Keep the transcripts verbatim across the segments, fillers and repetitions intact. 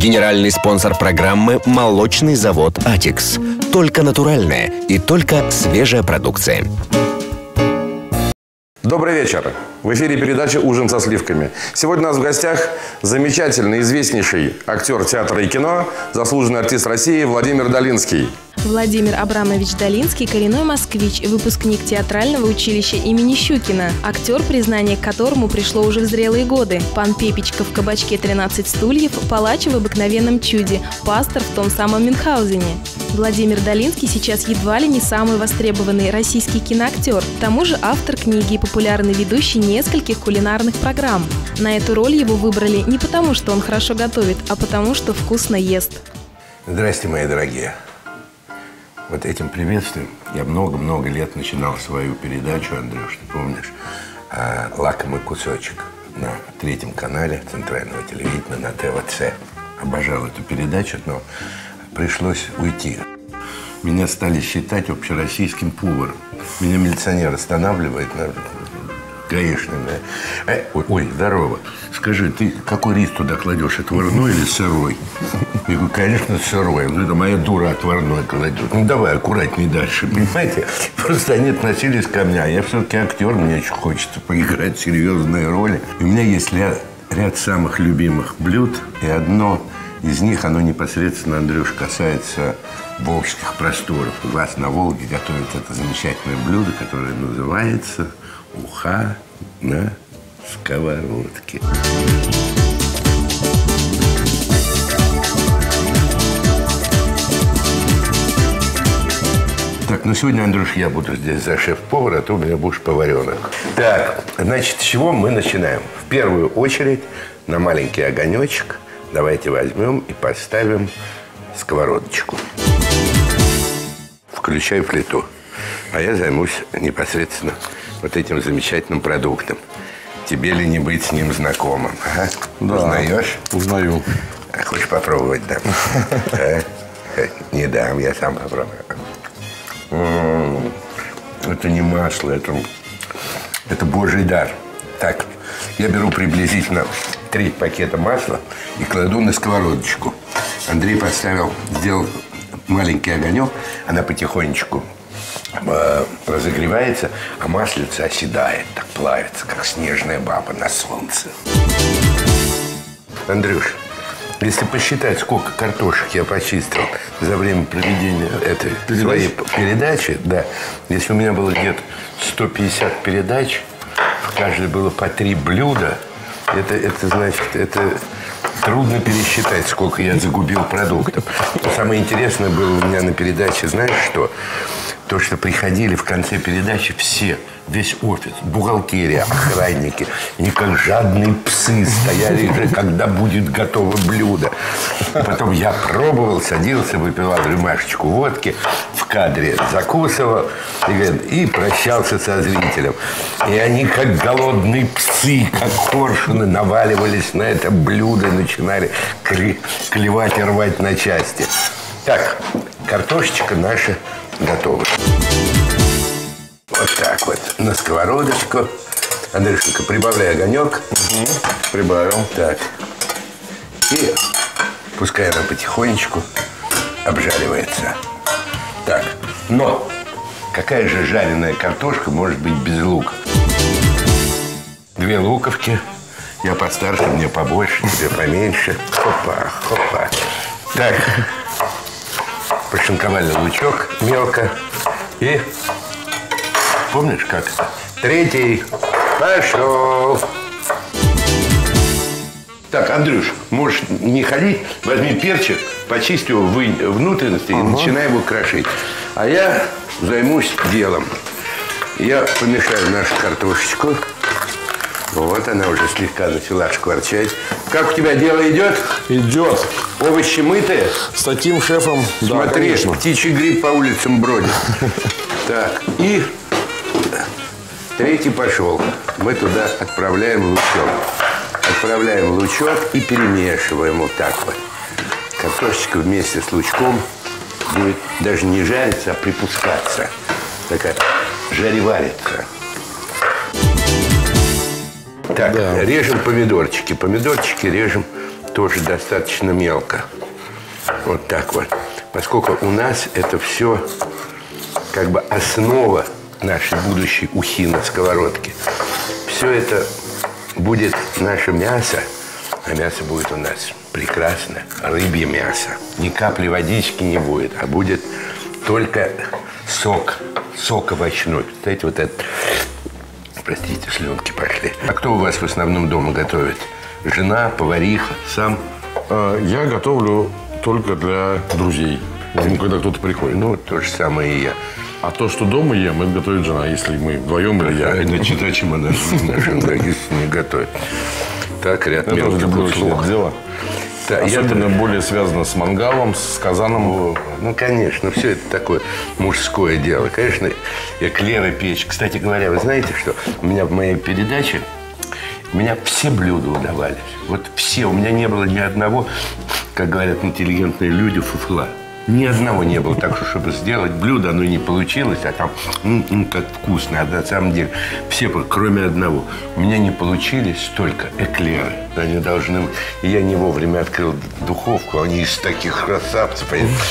Генеральный спонсор программы – молочный завод «Атикс». Только натуральная и только свежая продукция. Добрый вечер. В эфире передача «Ужин со сливками». Сегодня у нас в гостях замечательный, известнейший актер театра и кино, заслуженный артист России Владимир Долинский. Владимир Абрамович Долинский – коренной москвич, выпускник театрального училища имени Щукина. Актер, признание к которому пришло уже в зрелые годы. Пан Пепечка в «Кабачке тринадцать стульев», палач в «Обыкновенном чуде», пастор в том самом Мюнхгаузене. Владимир Долинский сейчас едва ли не самый востребованный российский киноактер. К тому же автор книги и популярный ведущий нескольких кулинарных программ. На эту роль его выбрали не потому, что он хорошо готовит, а потому, что вкусно ест. Здрасте, мои дорогие. Вот этим приветствием я много-много лет начинал свою передачу, Андрюш, ты помнишь, «Лакомый кусочек» на третьем канале центрального телевидения, на тэ вэ цэ. Обожал эту передачу, но пришлось уйти. Меня стали считать общероссийским поваром. Меня милиционер останавливает, гаишник. Ой, ой, здорово. Скажи, ты какой рис туда кладешь, отварной или сырой? Я говорю, конечно, сырой. Ну, это моя дура отварной кладет. Ну, давай аккуратней дальше, понимаете? Просто они относились ко мне. А я все-таки актер, мне еще хочется поиграть серьезные роли. И у меня есть ряд, ряд самых любимых блюд. И одно из них, оно непосредственно, Андрюш, касается волжских просторов. У вас на Волге готовят это замечательное блюдо, которое называется уха на сковородке. Так, ну сегодня, Андрюш, я буду здесь за шеф-повара, а ты у меня будешь поваренок. Так, значит, с чего мы начинаем? В первую очередь на маленький огонечек давайте возьмем и поставим сковородочку. Включай плиту. А я займусь непосредственно вот этим замечательным продуктом. Тебе ли не быть с ним знакомым? Ага. Да. Узнаешь? Узнаю. А хочешь попробовать, да? Не дам, я сам попробую. Это не масло, это, это божий дар. Так, я беру приблизительно три пакета масла и кладу на сковородочку. Андрей поставил, сделал маленький огонек, она потихонечку э, разогревается, а маслица оседает, так плавится, как снежная баба на солнце. Андрюш, если посчитать, сколько картошек я почистил за время проведения этой Передач? своей передачи, да, если у меня было где-то сто пятьдесят передач, в каждой было по три блюда, это, это значит, это трудно пересчитать, сколько я загубил продуктов. Но самое интересное было у меня на передаче, знаешь что? То, что приходили в конце передачи все, весь офис, бухгалтерия, охранники, они как жадные псы стояли же, когда будет готово блюдо. Потом я пробовал, садился, выпивал рюмашечку водки, в кадре закусывал и, и прощался со зрителем. И они, как голодные псы, как коршуны, наваливались на это блюдо и начинали клевать и рвать на части. Так, картошечка наша готово. Вот так вот. На сковородочку. Андрюшенька, прибавляй огонек. Угу. Прибавил. Так. И пускай она потихонечку обжаривается. Так. Но какая же жареная картошка может быть без лука? Две луковки. Я постарше, мне побольше, тебе поменьше. Хопа, хопа. Так. Пошинковали лучок мелко. И помнишь, как? Третий. Пошел. Так, Андрюш, можешь не ходить. Возьми перчик, почисти его внутренности и ага. начинай его крошить. А я займусь делом. Я помешаю нашу картошечку. Вот она уже слегка начала шкварчать. Как у тебя дело идет? Идет. Овощи мытые? С таким шефом, смотри, да, птичий гриб по улицам бродит. Так, и третий пошел. Мы туда отправляем лучок. Отправляем лучок и перемешиваем вот так вот. Картошечка вместе с лучком будет даже не жариться, а припускаться. Такая жареварится. Так, да. Режем помидорчики. Помидорчики режем тоже достаточно мелко. Вот так вот. Поскольку у нас это все как бы основа нашей будущей ухи на сковородке. Все это будет наше мясо, а мясо будет у нас прекрасно. Рыбье мясо. Ни капли водички не будет, а будет только сок. Сок овощной. Представляете, вот этот... Простите, слюнки пошли. А кто у вас в основном дома готовит? Жена, повариха, сам? А, я готовлю только для друзей. Ну, когда кто-то приходит. Ну, то же самое и я. А то, что дома ем, это готовит жена, если мы вдвоем или я. Значит, зачем она если не готовит? Так, ряд это мелких люблю услуг. дело. Да, особенно я... более связано с мангалом, с казаном. О, ну, конечно, все это такое мужское дело. Конечно, эклеры печь. Кстати говоря, вы знаете, что у меня в моей передаче у меня все блюда удавались. Вот все. У меня не было ни одного, как говорят интеллигентные люди, фуфла. Ни одного не было так, что, чтобы сделать блюдо, оно не получилось, а там, м -м, как вкусно. А на самом деле, все, кроме одного, у меня не получились только эклеры. Они должны быть. И я не вовремя открыл духовку, они из таких красавцев.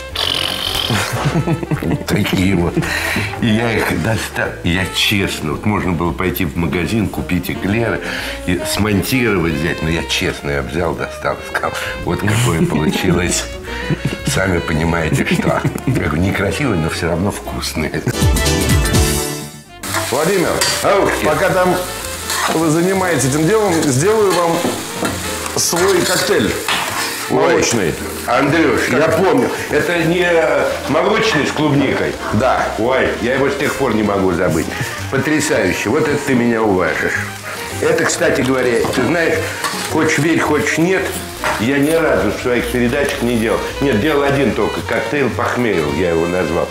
Такие вот. И я их достал. Я честно, вот можно было пойти в магазин, купить эклеры и смонтировать, взять. Но я честно, я взял, достал, сказал, вот какое получилось. Сами понимаете, что некрасивые, но все равно вкусные. Владимир, а пока там вы занимаетесь этим делом, сделаю вам свой коктейль молочный. Андрюш, я помню. Это не молочный с клубникой? Да. Ой, я его с тех пор не могу забыть. Потрясающе. Вот это ты меня уважишь. Это, кстати говоря, ты знаешь, хочешь верь, хочешь нет, я ни разу в своих передачах не делал. Нет, делал один только. Коктейль похмелил, я его назвал.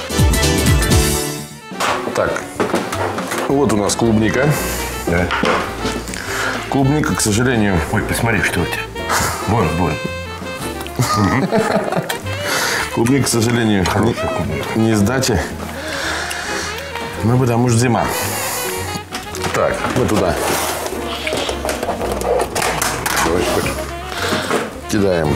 Так, вот у нас клубника. Да. Клубника, к сожалению... Ой, посмотри, что у тебя. Вон, вон. Клубника, к сожалению, не из дачи. Ну, потому что зима. Так, мы туда кидаем.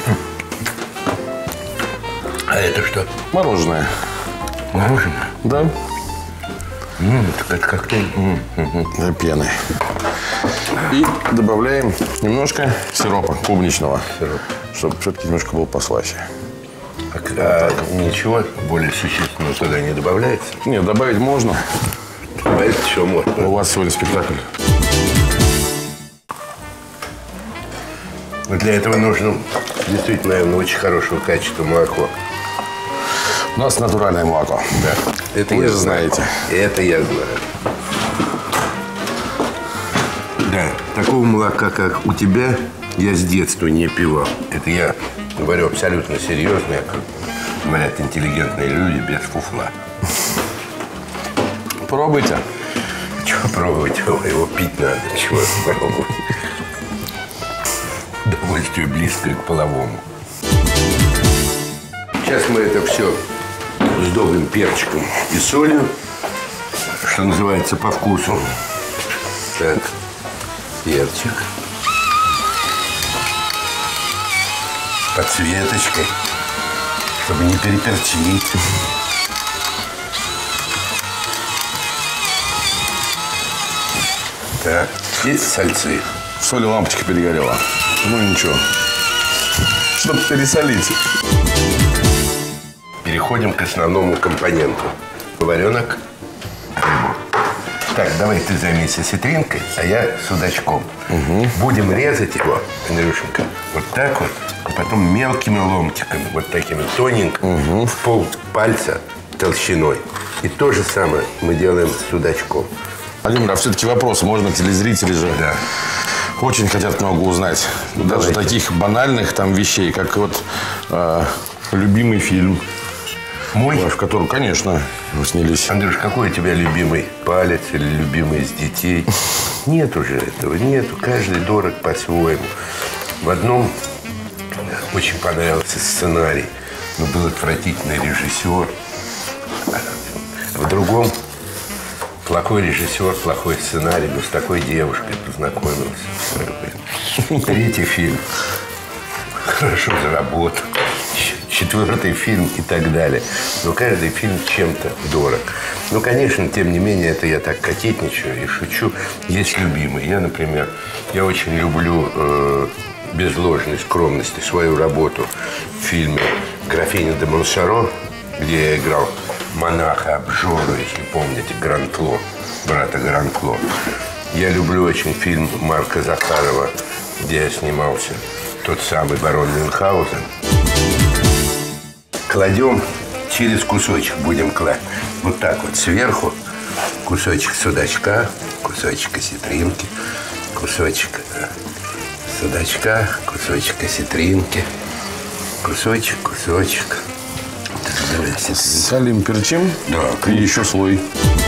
А это что? Мороженое. Мороженое? Да. М-м, это коктейль. Для пены. И добавляем немножко сиропа клубничного, Сироп. чтобы все-таки немножко был послаще. А, а ничего более существенного туда не добавляется? Нет, добавить можно. Добавить все можно. У вас сегодня спектакль. Но для этого нужно действительно, наверное, очень хорошего качества молоко. У нас натуральное молоко. Да. Это Вы я же знаю. знаете. Это я знаю. Да, такого молока, как у тебя, я с детства не пивал. Это я говорю абсолютно серьезно, как говорят интеллигентные люди, без фуфла. Пробуйте. Чего пробовать? Его пить надо. Чего пробовать? Удовольствие близкое к половому. Сейчас мы это все сдобрим перчиком и солью, что называется, по вкусу. Так, перчик. С подсветочкой, чтобы не переперчить. Так, и сальцы. В соли лампочка перегорела. Ну ничего. Чтобы пересолить. Переходим к основному компоненту. Вареник, рыбу. Так, давай ты займись осетринкой, а я судачком. Угу. Будем резать его, Андрюшенька, вот так вот, а потом мелкими ломтиками, вот такими тоненькими, угу. в пол пальца толщиной. И то же самое мы делаем с судачком. Владимир, а все-таки вопрос, можно телезрители же да. очень хотят много узнать. Даже Давайте. таких банальных там вещей, как вот э, любимый фильм. Мой? В котором, конечно, вы снялись. Андрюш, какой у тебя любимый палец или любимый из детей? Нет уже этого, нету. Каждый дорог по-своему. В одном очень понравился сценарий, но был отвратительный режиссер. В другом плохой режиссер, плохой сценарий, но с такой девушкой познакомился. Третий фильм. хорошо заработал. Четвертый фильм и так далее. Но каждый фильм чем-то дорог. Ну, конечно, тем не менее, это я так кокетничаю и шучу. Есть любимые. Я, например, я очень люблю э, без ложной скромности свою работу в фильме «Графиня де Монсоро», где я играл монаха Обжору, если помните, Гранкло, брата Гранкло. Я люблю очень фильм Марка Захарова, где я снимался, тот самый барон Мюнхгаузен. Кладем через кусочек, будем класть. Вот так вот сверху кусочек судачка, кусочек осетринки, кусочек судачка, кусочек осетринки, кусочек, кусочек. Солим, перчим. Да. И еще слой.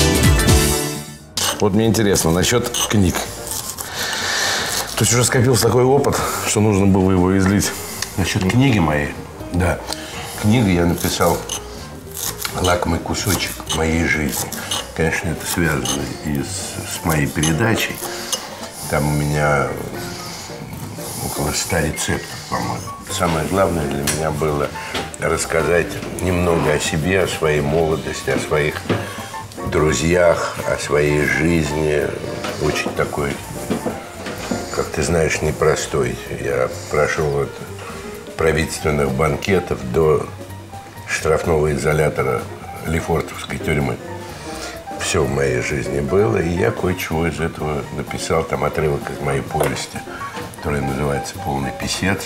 Вот мне интересно насчет книг. То есть уже скопился такой опыт, что нужно было его излить. Насчет книги моей, да. Книгу я написал «Лакомый кусочек моей жизни». Конечно, это связано и с, с моей передачей. Там у меня около ста рецептов, по-моему. Самое главное для меня было рассказать немного о себе, о своей молодости, о своих друзьях, о своей жизни. Очень такой, как ты знаешь, непростой. Я прошел от правительственных банкетов до штрафного изолятора Лефортовской тюрьмы. Все в моей жизни было, и я кое-чего из этого написал. Там отрывок из моей повести, которая называется «Полный писец».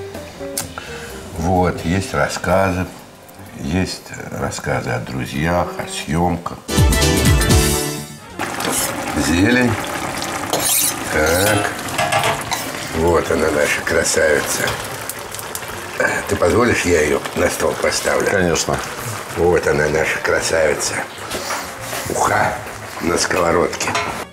Вот, есть рассказы, есть рассказы о друзьях, о съемках. Зелень. Так. Вот она, наша красавица. Ты позволишь, я ее на стол поставлю? Конечно. Вот она, наша красавица. Уха на сковородке.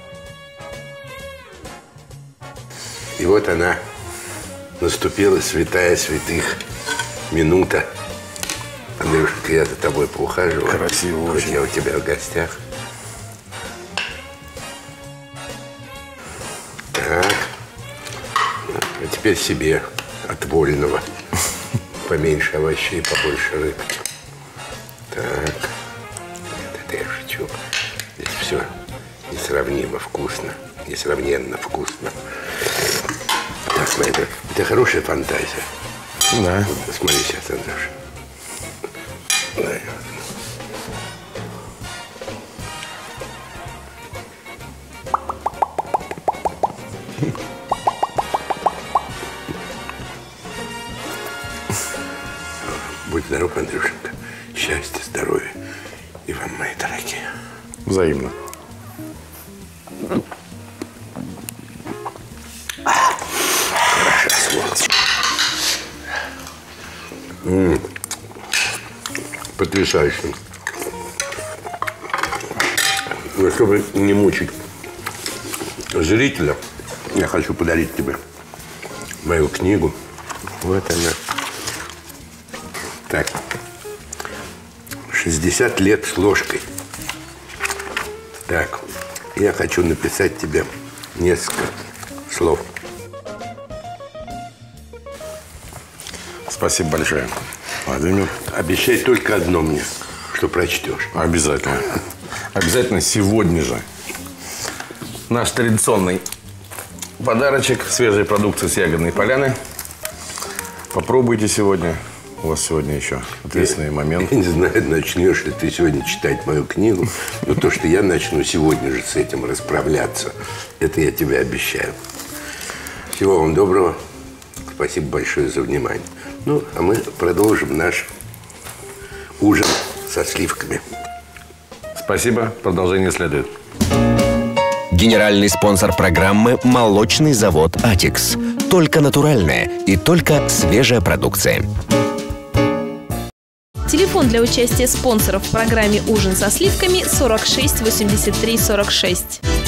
И вот она, наступила святая святых минута. Андрюшка, я за тобой поухаживаю. Красиво Хоть очень. я у тебя в гостях. Так. А теперь себе отвольного. Поменьше овощей, побольше рыбки. Так. Нет, это я шучу. Здесь все несравнимо вкусно. Несравненно вкусно. Так, смотри, это, это хорошая фантазия. Да. Смотри сейчас, Андрюша. Да. Будь здоров, Андрюшенька. Счастья, здоровья. И вам, мои дорогие. Взаимно. Хороша сволочь. М-м. Потрясающе. Но чтобы не мучить зрителя, я хочу подарить тебе мою книгу. Вот она. Так. шестьдесят лет с ложкой. Так. Я хочу написать тебе несколько слов. Спасибо большое, Владимир. Обещай только одно мне, что прочтешь. Обязательно. Обязательно сегодня же. Наш традиционный подарочек свежей продукции с Ягодной поляны. Попробуйте сегодня. У вас сегодня еще ответственный момент. Я не знаю, начнешь ли ты сегодня читать мою книгу, но то, что я начну сегодня же с этим расправляться, это я тебе обещаю. Всего вам доброго. Спасибо большое за внимание. Ну, а мы продолжим наш ужин со сливками. Спасибо. Продолжение следует. Генеральный спонсор программы – молочный завод «Атикс». Только натуральная и только свежая продукция. Телефон для участия спонсоров в программе «Ужин со сливками» сорок шесть восемьдесят три сорок шесть.